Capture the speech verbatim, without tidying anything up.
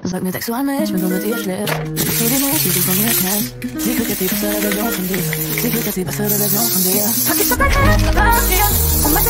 Sag mir, denkst du an mich, wenn du mit ihr schläfst? Ich seh die nicht, wie du von mir kennst. Sie kriegt jetzt die bessere Version von dir. Sie kriegt jetzt die bessere Version von dir. Pack ich auf mein Herz, aber hier. Und